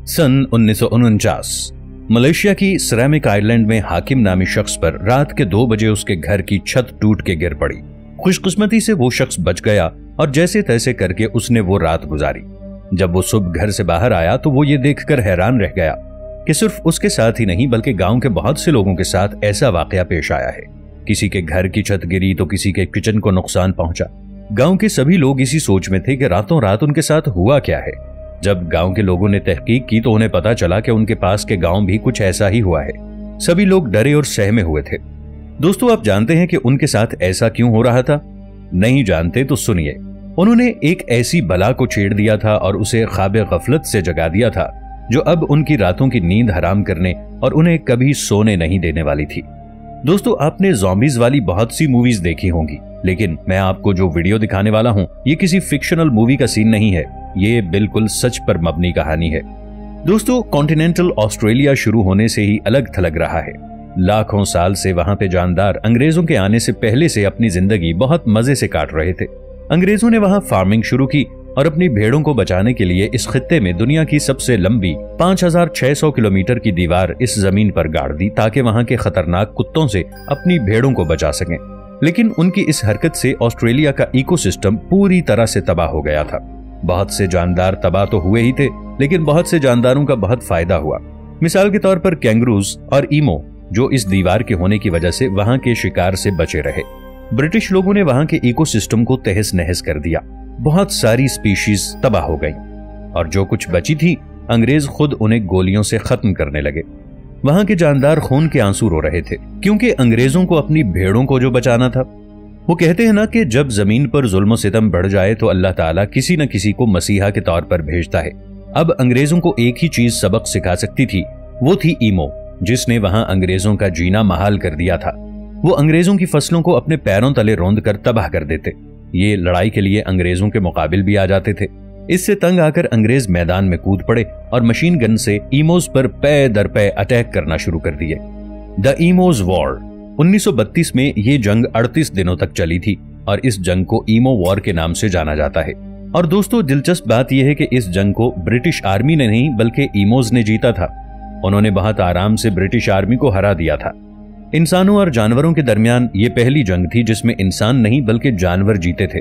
सन 1949 Malaysia की ceramic island में हाकिम नामी शख्स पर रात के 2 बजे उसके घर की छत टूट के गिर पड़ी। खुशकिस्मती से वो शख्स बच गया और जैसे तैसे करके उसने वो रात गुजारी। जब वो सुबह घर से बाहर आया तो वो ये देखकर हैरान रह गया कि सिर्फ उसके साथ ही नहीं बल्कि गांव के बहुत से लोगों के साथ ऐसा वाकया पेश आया है। किसी के घर की छत गिरी तो किसी के किचन को नुकसान पहुंचा। गांव के सभी लोग इसी सोच में थे कि रातों रात उनके साथ हुआ क्या है। जब गांव के लोगों ने तहकीक की तो उन्हें पता चला कि उनके पास के गांव भी कुछ ऐसा ही हुआ है। सभी लोग डरे और सहमे हुए थे। दोस्तों, आप जानते हैं कि उनके साथ ऐसा क्यों हो रहा था? नहीं जानते तो सुनिए। उन्होंने एक ऐसी बला को छेड़ दिया था और उसे ख्वाब गफलत से जगा दिया था जो अब उनकी रातों की नींद हराम करने और उन्हें कभी सोने नहीं देने वाली थी। दोस्तों, आपने ज़ॉम्बीज वाली बहुत सी मूवीज देखी होंगी, लेकिन मैं आपको जो वीडियो दिखाने वाला हूं ये किसी फिक्शनल मूवी का सीन नहीं है। ये बिल्कुल सच पर मबनी कहानी है। दोस्तों, कॉन्टिनेंटल ऑस्ट्रेलिया शुरू होने से ही अलग थलग रहा है। लाखों साल से वहां पे जानदार अंग्रेजों के आने से पहले से अपनी जिंदगी बहुत मजे से काट रहे थे। अंग्रेजों ने वहां फार्मिंग शुरू की और अपनी भेड़ों को बचाने के लिए इस खित्ते में दुनिया की सबसे लंबी 5600 किलोमीटर की दीवार इस जमीन पर गाड़ दी ताकि वहां के खतरनाक कुत्तों से अपनी भेड़ों को बचा सकें। लेकिन उनकी इस हरकत से ऑस्ट्रेलिया का इकोसिस्टम पूरी तरह से तबाह हो गया था। बहुत से जानदार तबाह तो हुए ही थे, लेकिन बहुत से जानदारों का बहुत फायदा हुआ। मिसाल के तौर पर कैंगरूज और ईमो, जो इस दीवार के होने की वजह से वहां के शिकार से बचे रहे। ब्रिटिश लोगों ने वहां के इकोसिस्टम को तहस नहस कर दिया। बहुत सारी स्पीशीज तबाह हो गई और जो कुछ बची थी अंग्रेज खुद उन्हें गोलियों से खत्म करने लगे। वहां के जानदार खून के आंसू रो रहे थे क्योंकि अंग्रेजों को अपनी भेड़ों को जो बचाना था। वो कहते हैं ना कि जब जमीन पर जुल्म सितम बढ़ जाए तो अल्लाह ताला किसी न किसी को मसीहा के तौर पर भेजता है। अब अंग्रेजों को एक ही चीज सबक सिखा सकती थी, वो थी ईमो, जिसने वहां अंग्रेजों का जीना महाल कर दिया था। वो अंग्रेजों की फसलों को अपने पैरों तले रौंद कर तबाह कर देते। ये लड़ाई के लिए अंग्रेजों के मुकाबिल भी आ जाते थे। इससे तंग आकर अंग्रेज मैदान में कूद पड़े और मशीन गन से ईमोज पर पै दर पै अटैक करना शुरू कर दिए। द ईमोज वॉर 1932 में ये जंग 38 दिनों तक चली थी और इस जंग को ईमो वॉर के नाम से जाना जाता है। और दोस्तों, दिलचस्प बात यह है कि इस जंग को ब्रिटिश आर्मी ने नहीं बल्कि ईमोज ने जीता था। उन्होंने बहुत आराम से ब्रिटिश आर्मी को हरा दिया था। इंसानों और जानवरों के दरमियान ये पहली जंग थी जिसमें इंसान नहीं बल्कि जानवर जीते थे।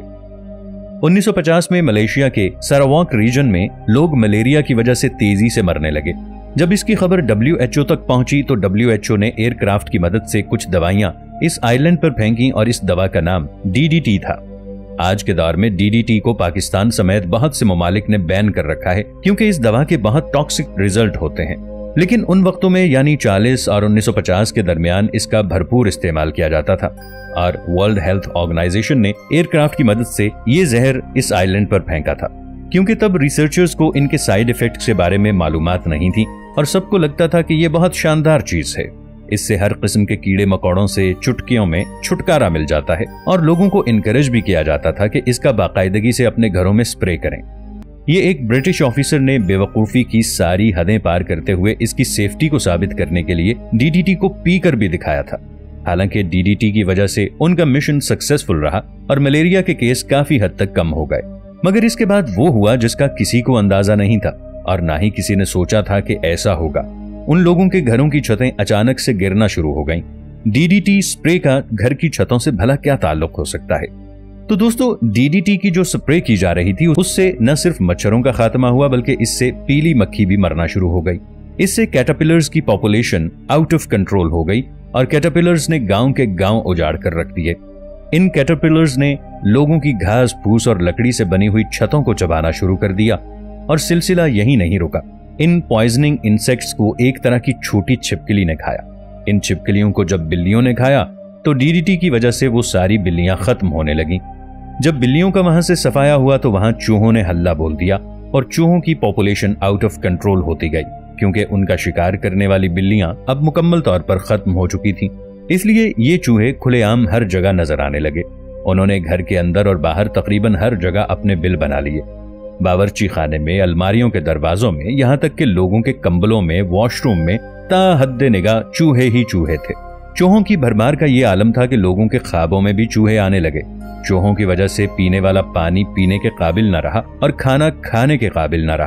1950 में मलेशिया के सरावाक रीजन में लोग मलेरिया की वजह से तेजी से मरने लगे। जब इसकी खबर WHO तक पहुंची तो WHO ने एयरक्राफ्ट की मदद से कुछ दवाइयां इस आइलैंड पर फेंकी और इस दवा का नाम DDT था। आज के दौर में DDT को पाकिस्तान समेत बहुत से ममालिक ने बैन कर रखा है क्योंकि इस दवा के बहुत टॉक्सिक रिजल्ट होते हैं। लेकिन उन वक्तों में यानी 40 और 1950 के दरमियान इसका भरपूर इस्तेमाल किया जाता था और वर्ल्ड हेल्थ ऑर्गेनाइजेशन ने एयरक्राफ्ट की मदद से ये जहर इस आइलैंड पर फेंका था क्योंकि तब रिसर्चर्स को इनके साइड इफेक्ट्स के बारे में मालूमात नहीं थी और सबको लगता था कि ये बहुत शानदार चीज है। इससे हर किस्म के कीड़े मकोड़ों से चुटकियों में छुटकारा मिल जाता है और लोगों को इनकरेज भी किया जाता था कि इसका बाकायदगी से अपने घरों में स्प्रे करें। ये एक ब्रिटिश ऑफिसर ने बेवकूफी की सारी हदें पार करते हुए इसकी सेफ्टी को साबित करने के लिए DDT को पीकर भी दिखाया था। हालांकि DDT की वजह से उनका मिशन सक्सेसफुल रहा और मलेरिया के केस काफी हद तक कम हो गए। मगर इसके बाद वो हुआ जिसका किसी को अंदाजा नहीं था और ना ही किसी ने सोचा था कि ऐसा होगा। उन लोगों के घरों की छतें अचानक से गिरना शुरू हो गईं। DDT स्प्रे का घर की छतों से भला क्या ताल्लुक हो सकता है? तो दोस्तों, DDT की जो स्प्रे की जा रही थी उससे न सिर्फ मच्छरों का खात्मा हुआ बल्कि इससे पीली मक्खी भी मरना शुरू हो गई। इससे कैटरपिलर्स की पॉपुलेशन आउट ऑफ कंट्रोल हो गई और कैटरपिलर्स ने गांव के गांव उजाड़ कर रख दिए। इन कैटरपिलर्स ने लोगों की घास फूस और लकड़ी से बनी हुई छतों को चबाना शुरू कर दिया और सिलसिला यही नहीं रुका। इन पॉइजनिंग इंसेक्ट्स को एक तरह की छोटी छिपकली ने खाया। इन छिपकलियों को जब बिल्लियों ने खाया तो DDT की वजह से वो सारी बिल्लियां खत्म होने लगीं। जब बिल्लियों का वहां से सफाया हुआ तो वहां चूहों ने हल्ला बोल दिया और चूहों की पॉपुलेशन आउट ऑफ कंट्रोल होती गई क्योंकि उनका शिकार करने वाली बिल्लियां अब मुकम्मल तौर पर खत्म हो चुकी थीं। इसलिए ये चूहे खुलेआम हर जगह नजर आने लगे। उन्होंने घर के अंदर और बाहर तकरीबन हर जगह अपने बिल बना लिए। बावर्ची खाने में, अलमारियों के दरवाजों में, यहाँ तक कि लोगों के कंबलों में, वॉशरूम में ताहद्दे निगाह चूहे ही चूहे थे। चूहों की भरमार का ये आलम था कि लोगों के ख्वाबों में भी चूहे आने लगे। चूहों की वजह से पीने वाला पानी पीने के काबिल न रहा और खाना खाने के काबिल न रहा।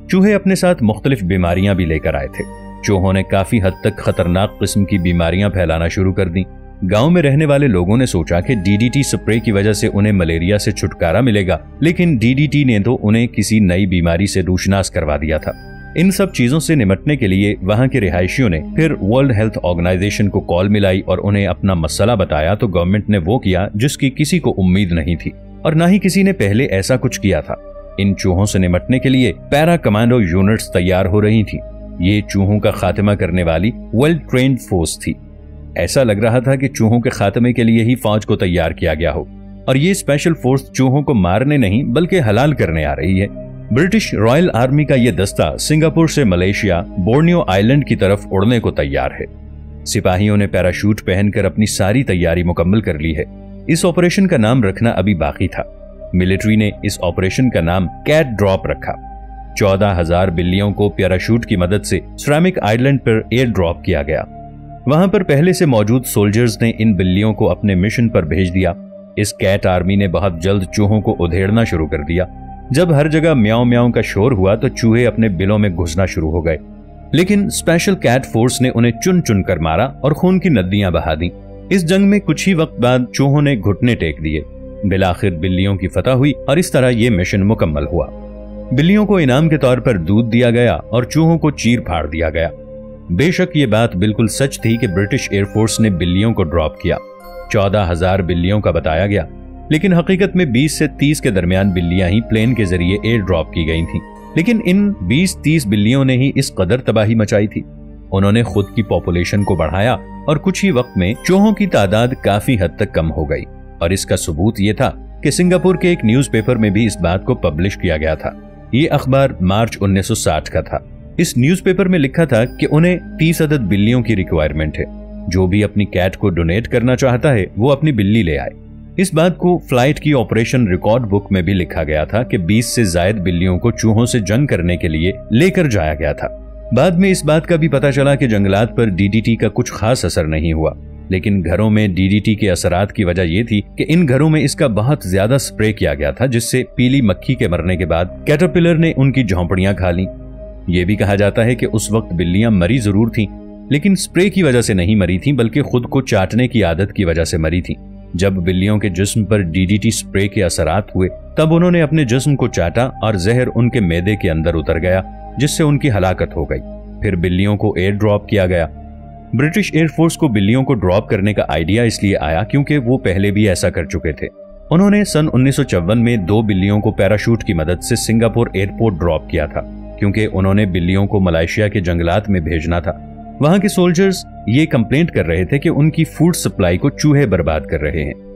चूहे अपने साथ मुख्तलिफ बीमारियां भी लेकर आए थे। चूहों ने काफी हद तक खतरनाक किस्म की बीमारियां फैलाना शुरू कर दी। गांव में रहने वाले लोगों ने सोचा कि डीडीटी स्प्रे की वजह से उन्हें मलेरिया से छुटकारा मिलेगा, लेकिन डीडीटी ने तो उन्हें किसी नई बीमारी से रूशनास करवा दिया था। इन सब चीजों से निपटने के लिए वहां के रिहायशियों ने फिर वर्ल्ड हेल्थ ऑर्गेनाइजेशन को कॉल मिलाई और उन्हें अपना मसला बताया तो गवर्नमेंट ने वो किया जिसकी किसी को उम्मीद नहीं थी और ना ही किसी ने पहले ऐसा कुछ किया था। इन चूहों से निपटने के लिए पैरा कमांडो यूनिट्स तैयार हो रही थी। ये चूहों का खात्मा करने वाली वेल ट्रेन्ड फोर्स थी। ऐसा लग रहा था कि चूहों के खात्मे के लिए ही फौज को तैयार किया गया हो और ये स्पेशल फोर्स चूहों को मारने नहीं बल्कि हलाल करने आ रही है। ब्रिटिश रॉयल आर्मी का यह दस्ता सिंगापुर से मलेशिया बोर्नियो आइलैंड की तरफ उड़ने को तैयार है। सिपाहियों ने पैराशूट पहनकर अपनी सारी तैयारी मुकम्मल कर ली है। इस ऑपरेशन का नाम रखना अभी बाकी था। मिलिट्री ने इस ऑपरेशन का नाम कैट ड्रॉप रखा। 14,000 बिल्लियों को पैराशूट की मदद से सिरेमिक आइलैंड पर एयर ड्रॉप किया गया। वहां पर पहले से मौजूद सोल्जर्स ने इन बिल्लियों को अपने मिशन पर भेज दिया। इस कैट आर्मी ने बहुत जल्द चूहों को उधेड़ना शुरू कर दिया। जब हर जगह म्याऊं म्याऊं का शोर हुआ तो चूहे अपने बिलों में घुसना शुरू हो गए, लेकिन स्पेशल कैट फोर्स ने उन्हें चुन चुन कर मारा और खून की नदियां बहा दी। इस जंग में कुछ ही वक्त बाद चूहों ने घुटने टेक दिए। बिलाखिर बिल्लियों की फतह हुई और इस तरह यह मिशन मुकम्मल हुआ। बिल्लियों को इनाम के तौर पर दूध दिया गया और चूहों को चीर फाड़ दिया गया। बेशक ये बात बिल्कुल सच थी कि ब्रिटिश एयरफोर्स ने बिल्लियों को ड्रॉप किया। 14,000 बिल्लियों का बताया गया, लेकिन हकीकत में 20 से 30 के दरमियान बिल्लियां ही प्लेन के जरिए एयर ड्रॉप की गई थीं। लेकिन इन 20-30 बिल्लियों ने ही इस कदर तबाही मचाई थी। उन्होंने खुद की पॉपुलेशन को बढ़ाया और कुछ ही वक्त में चूहों की तादाद काफी हद तक कम हो गई। और इसका सबूत ये था कि सिंगापुर के एक न्यूज़पेपर में भी इस बात को पब्लिश किया गया था। ये अखबार मार्च 1960 का था। इस न्यूज़पेपर में लिखा था कि उन्हें 30 अदद बिल्लियों की रिक्वायरमेंट है। जो भी अपनी कैट को डोनेट करना चाहता है वो अपनी बिल्ली ले आए। इस बात को फ्लाइट की ऑपरेशन रिकॉर्ड बुक में भी लिखा गया था कि 20 से ज्यादा बिल्लियों को चूहों से जंग करने के लिए लेकर जाया गया था। बाद में इस बात का भी पता चला कि जंगलात पर डीडीटी का कुछ खास असर नहीं हुआ, लेकिन घरों में डीडीटी के असरात की वजह यह थी कि इन घरों में इसका बहुत ज्यादा स्प्रे किया गया था, जिससे पीली मक्खी के मरने के बाद कैटरपिलर ने उनकी झोंपड़ियां खा ली। यह भी कहा जाता है कि उस वक्त बिल्लियां मरी जरूर थीं, लेकिन स्प्रे की वजह से नहीं मरी थीं बल्कि खुद को चाटने की आदत की वजह से मरी थीं। जब बिल्लियों के जिस्म पर डीडीटी स्प्रे के असरात हुए तब उन्होंने अपने जिस्म को चाटा और जहर उनके मैदे के अंदर उतर गया, जिससे उनकी हलाकत हो गई। फिर बिल्लियों को एयर ड्रॉप किया गया। ब्रिटिश एयरफोर्स को बिल्लियों को ड्रॉप करने का आइडिया इसलिए आया क्योंकि वो पहले भी ऐसा कर चुके थे। उन्होंने सन 1954 में 2 बिल्लियों को पैराशूट की मदद से सिंगापुर एयरपोर्ट ड्रॉप किया था, क्योंकि उन्होंने बिल्लियों को मलेशिया के जंगलात में भेजना था। वहां के सोल्जर्स ये कंप्लेंट कर रहे थे कि उनकी फूड सप्लाई को चूहे बर्बाद कर रहे हैं।